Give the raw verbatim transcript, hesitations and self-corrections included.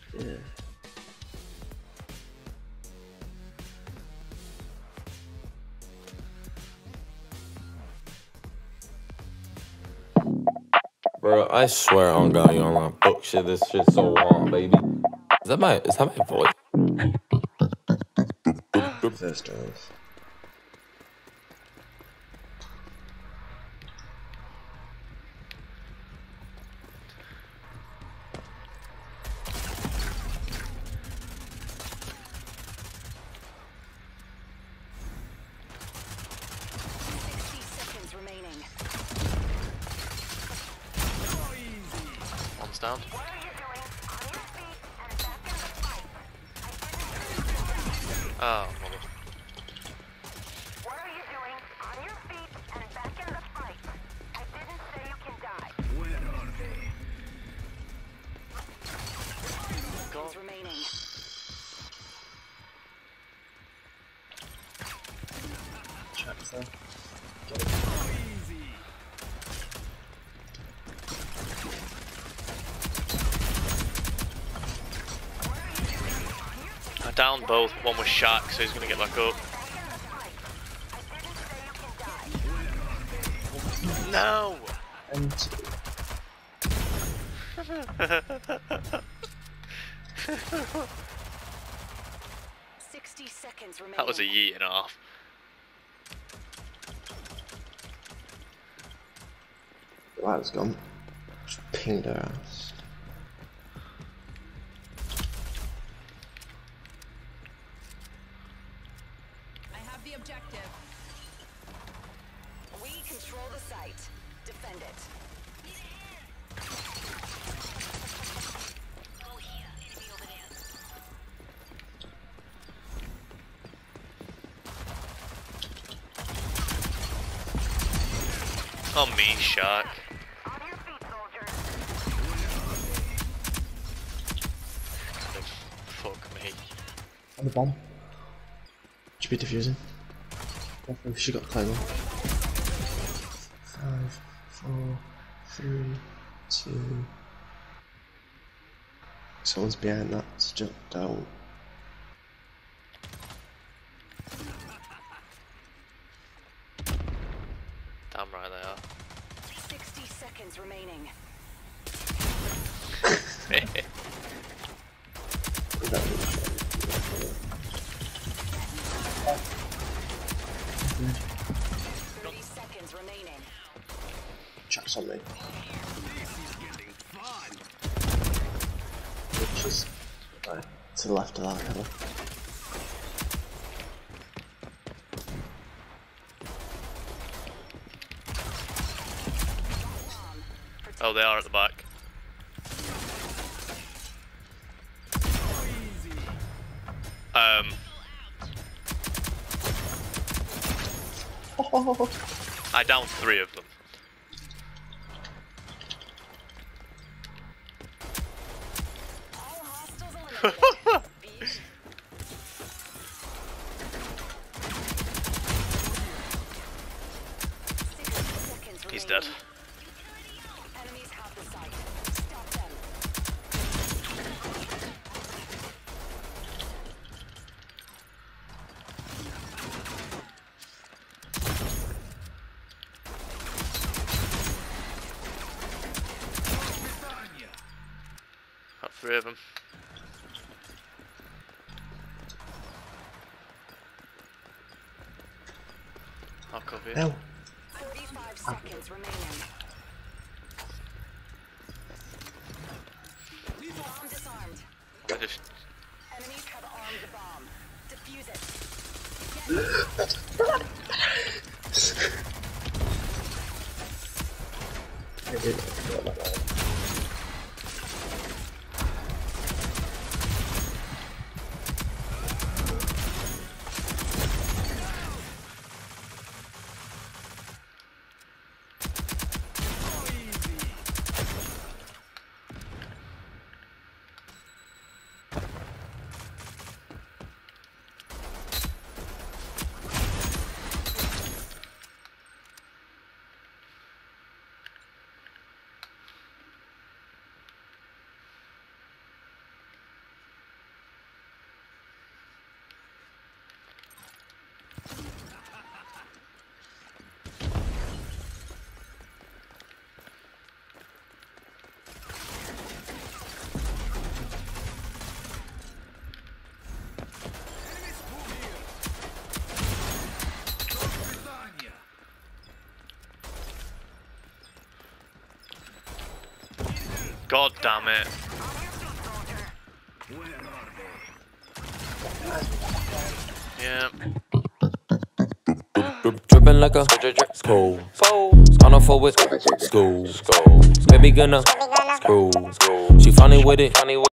Yeah. Bro, I swear on God, you on that book shit. This shit's so long, baby. Is that my? Is that my voice? First drive. sixty seconds remaining. One's down. Oh, mother. What are you doing? On your feet and back in the fight. I didn't say you can die. God. Remaining. Traps there. I downed both. One was Shaq, so he's gonna get back up. No! And Sixty seconds remaining. That was a yeet and a half. the light's gone. Just pinged her ass. I have the objective. We control the site. Defend it. Go here. Enemy over there. On me, Shaq. On your feet, soldiers. Fuck me. On the bomb. Should be diffusing. Definitely she got Claymore. Five, four, three, two. Someone's behind that, so just don't. Damn right they are. Sixty seconds remaining. Thirty seconds remaining. Chucks on me. Which is right, to the left of that cover. Oh, they are at the back. Um. I downed three of them. All hostiles eliminated. sixty seconds He's remaining. dead. Enemies have the site. Stop them. Got three of them. I'll cover you. No. Thirty-five seconds remaining. Bomb disarmed. I just Enemies have armed the bomb. Defuse it. I did. I forgot about that. God damn it. Yeah. Dripping like a school. On a forward school. Baby gonna screw. She funny with it.